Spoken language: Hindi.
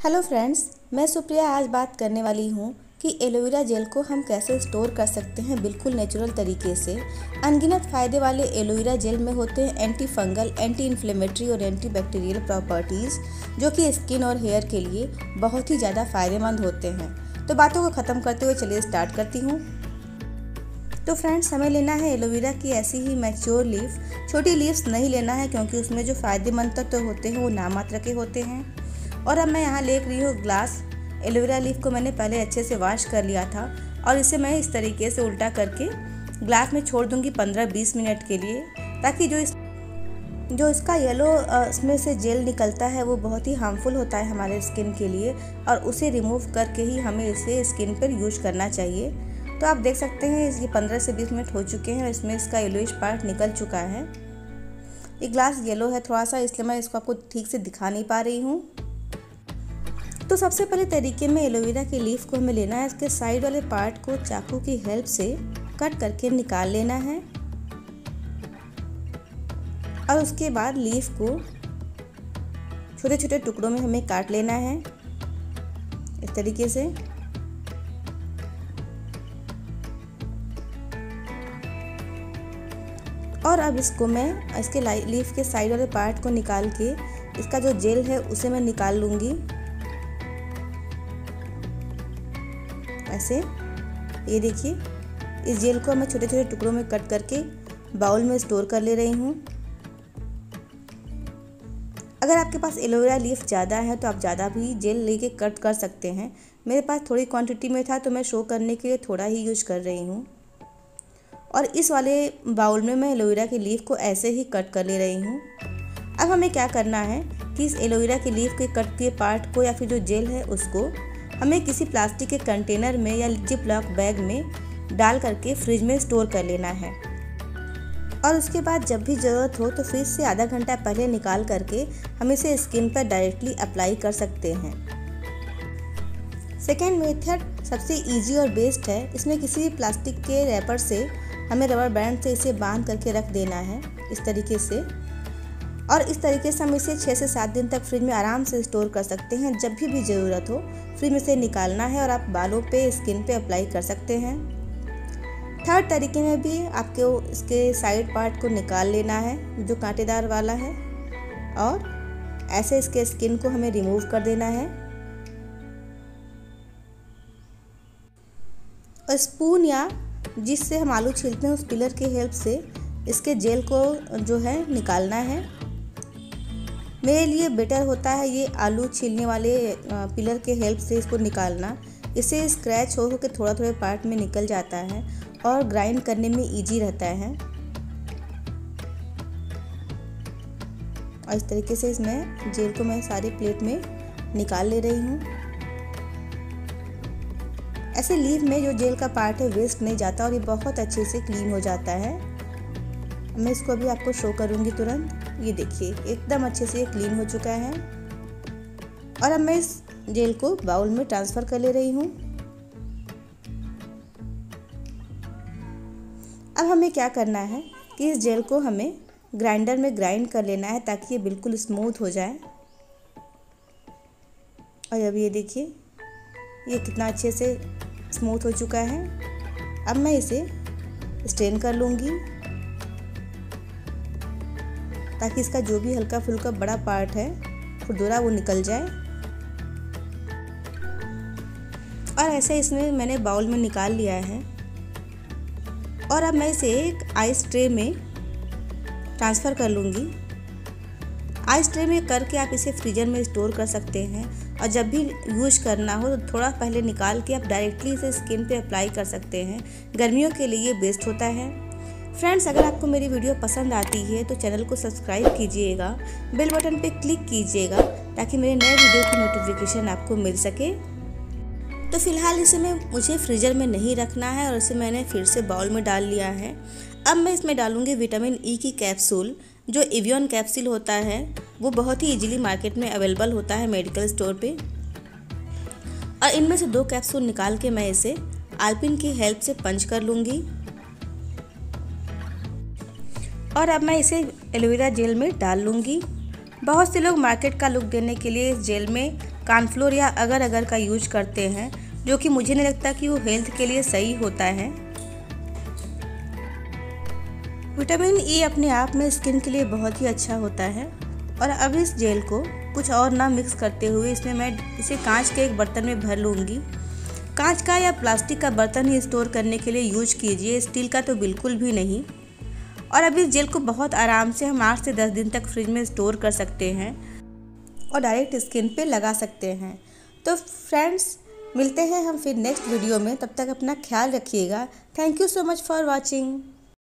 हेलो फ्रेंड्स, मैं सुप्रिया आज बात करने वाली हूँ कि एलोवेरा जेल को हम कैसे स्टोर कर सकते हैं बिल्कुल नेचुरल तरीके से। अनगिनत फ़ायदे वाले एलोवेरा जेल में होते हैं एंटी फंगल, एंटी इन्फ्लेमेटरी और एंटी बैक्टीरियल प्रॉपर्टीज़, जो कि स्किन और हेयर के लिए बहुत ही ज़्यादा फ़ायदेमंद होते हैं। तो बातों को ख़त्म करते हुए चलिए स्टार्ट करती हूँ। तो फ्रेंड्स, हमें लेना है एलोवेरा की ऐसी ही मैच्योर लीफ। छोटी लीव्स नहीं लेना है क्योंकि उसमें जो फ़ायदेमंद तत्व होते हैं वो नामात्र के होते हैं। और अब मैं यहाँ ले रही हूँ ग्लास। एलोवेरा लीफ को मैंने पहले अच्छे से वॉश कर लिया था और इसे मैं इस तरीके से उल्टा करके ग्लास में छोड़ दूँगी 15-20 मिनट के लिए, ताकि जो इसका येलो इसमें से जेल निकलता है वो बहुत ही हार्मफुल होता है हमारे स्किन के लिए, और उसे रिमूव करके ही हमें इसे स्किन पर यूज करना चाहिए। तो आप देख सकते हैं ये 15 से 20 मिनट हो चुके हैं और इसमें इसका येलोइश पार्ट निकल चुका है। ये ग्लास येलो है थोड़ा सा, इसलिए मैं इसको आपको ठीक से दिखा नहीं पा रही हूँ। तो सबसे पहले तरीके में एलोवेरा की लीफ को हमें लेना है, इसके साइड वाले पार्ट को चाकू की हेल्प से कट करके निकाल लेना है और उसके बाद लीफ को छोटे छोटे टुकड़ों में हमें काट लेना है इस तरीके से। और अब इसको मैं इसके लीफ के साइड वाले पार्ट को निकाल के इसका जो जेल है उसे मैं निकाल लूँगी ऐसे। ये देखिए, इस जेल को मैं छोटे छोटे टुकड़ों में कट करके बाउल में स्टोर कर ले रही हूँ। अगर आपके पास एलोवेरा लीफ ज़्यादा है तो आप ज़्यादा भी जेल लेके कट कर सकते हैं। मेरे पास थोड़ी क्वांटिटी में था तो मैं शो करने के लिए थोड़ा ही यूज कर रही हूँ। और इस वाले बाउल में मैं एलोवेरा की लीफ को ऐसे ही कट कर ले रही हूँ। अब हमें क्या करना है कि इस एलोवेरा की लीफ के कट किए पार्ट को या फिर जो जेल है उसको हमें किसी प्लास्टिक के कंटेनर में या जिप लॉक बैग में डाल करके फ्रिज में स्टोर कर लेना है। और उसके बाद जब भी ज़रूरत हो तो फ्रिज से आधा घंटा पहले निकाल करके हम इसे स्किन पर डायरेक्टली अप्लाई कर सकते हैं। सेकेंड मेथड सबसे इजी और बेस्ट है। इसमें किसी भी प्लास्टिक के रैपर से हमें रबर बैंड से इसे बांध करके रख देना है इस तरीके से, और इस तरीके से हम इसे 6 से 7 दिन तक फ्रिज में आराम से स्टोर कर सकते हैं। जब भी ज़रूरत हो फ्रिज में से निकालना है और आप बालों पे, स्किन पे अप्लाई कर सकते हैं। थर्ड तरीके में भी आपको इसके साइड पार्ट को निकाल लेना है जो कांटेदार वाला है, और ऐसे इसके स्किन को हमें रिमूव कर देना है। और स्पून या जिससे हम आलू छीलते हैं उस पिलर की हेल्प से इसके जेल को जो है निकालना है। मेरे लिए बेटर होता है ये आलू छीलने वाले पिलर के हेल्प से इसको निकालना। इससे स्क्रैच हो के थोड़ा थोड़ा पार्ट में निकल जाता है और ग्राइंड करने में इजी रहता है। और इस तरीके से इसमें जेल को मैं सारी प्लेट में निकाल ले रही हूँ। ऐसे लीफ में जो जेल का पार्ट है वेस्ट नहीं जाता और ये बहुत अच्छे से क्लीन हो जाता है। मैं इसको अभी आपको शो करूँगी तुरंत। ये देखिए एकदम अच्छे से ये क्लीन हो चुका है। और अब मैं इस जेल को बाउल में ट्रांसफ़र कर ले रही हूँ। अब हमें क्या करना है कि इस जेल को हमें ग्राइंडर में ग्राइंड कर लेना है ताकि ये बिल्कुल स्मूथ हो जाए। और अब ये देखिए ये कितना अच्छे से स्मूथ हो चुका है। अब मैं इसे स्ट्रेन कर लूँगी ताकि इसका जो भी हल्का फुल्का बड़ा पार्ट है खुरदुरा वो निकल जाए। और ऐसे इसमें मैंने बाउल में निकाल लिया है। और अब मैं इसे एक आइस ट्रे में ट्रांसफ़र कर लूँगी। आइस ट्रे में करके आप इसे फ्रीजर में स्टोर कर सकते हैं, और जब भी यूज करना हो तो थोड़ा पहले निकाल के आप डायरेक्टली इसे स्किन पे अप्लाई कर सकते हैं। गर्मियों के लिए ये बेस्ट होता है। फ्रेंड्स, अगर आपको मेरी वीडियो पसंद आती है तो चैनल को सब्सक्राइब कीजिएगा, बेल बटन पे क्लिक कीजिएगा ताकि मेरे नए वीडियो की नोटिफिकेशन आपको मिल सके। तो फिलहाल इसे मुझे फ्रीजर में नहीं रखना है और इसे मैंने फिर से बाउल में डाल लिया है। अब मैं इसमें डालूँगी विटामिन ई की कैप्सूल। जो एवियन कैप्सूल होता है वो बहुत ही इजीली मार्केट में अवेलेबल होता है मेडिकल स्टोर पे। और इनमें से 2 कैप्सूल निकाल के मैं इसे आल्पिन की हेल्प से पंच कर लूँगी। और अब मैं इसे एलोवेरा जेल में डाल लूँगी। बहुत से लोग मार्केट का लुक देने के लिए इस जेल में कॉर्नफ्लोर या अगर अगर का यूज करते हैं, जो कि मुझे नहीं लगता कि वो हेल्थ के लिए सही होता है। विटामिन ई अपने आप में स्किन के लिए बहुत ही अच्छा होता है। और अब इस जेल को कुछ और ना मिक्स करते हुए इसमें मैं इसे कांच के एक बर्तन में भर लूँगी। कांच का या प्लास्टिक का बर्तन ही स्टोर करने के लिए यूज कीजिए, स्टील का तो बिल्कुल भी नहीं। और अब इस जेल को बहुत आराम से हम 8 से 10 दिन तक फ्रिज में स्टोर कर सकते हैं और डायरेक्ट स्किन पे लगा सकते हैं। तो फ्रेंड्स, मिलते हैं हम फिर नेक्स्ट वीडियो में। तब तक अपना ख्याल रखिएगा। Thank you so much for watching.